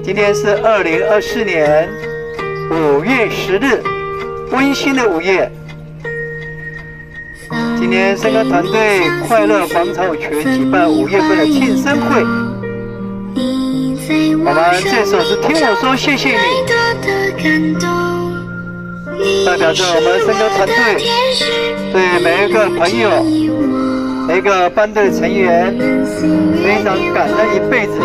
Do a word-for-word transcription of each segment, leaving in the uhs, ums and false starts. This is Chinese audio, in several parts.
今天是二零二四年五月十日，温馨的午夜。今天圣歌团队快乐广场全举办五月份的庆生会。我们这首是听我说谢谢你，代表着我们圣歌团队对每一个朋友、每一个班队成员非常感恩一辈子。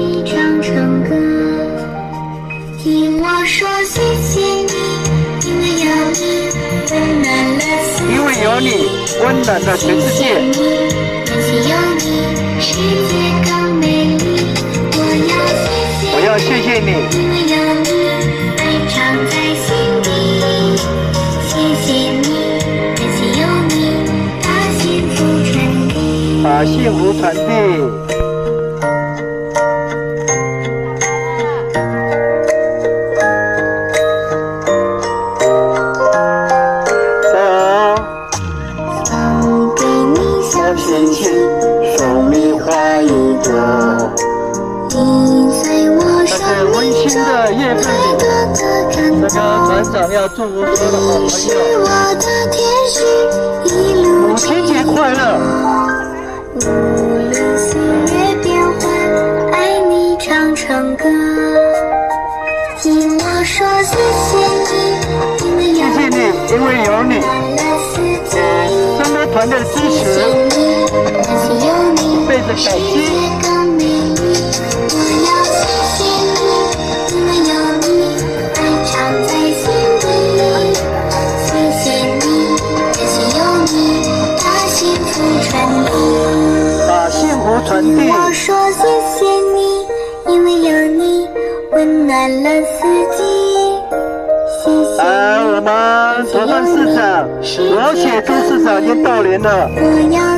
听我说谢谢你，因为有你温暖了世界，因为有你温暖了全世界，感谢有你世界更美丽。我要谢谢你，因为有你爱常在心底，谢谢你，感谢有你把幸福传递，把幸福传递。团长要祝福所有的好朋友，母亲节快乐！无论岁月变幻，爱你唱唱歌。听我说谢谢你，因为有你，谢谢你，因为有你，圣歌团队的支持，一辈子感激。传递。我说谢谢你，因为有你温暖了四季。谢谢。哎，我们头份市长罗雪珠市长已经到连了。我要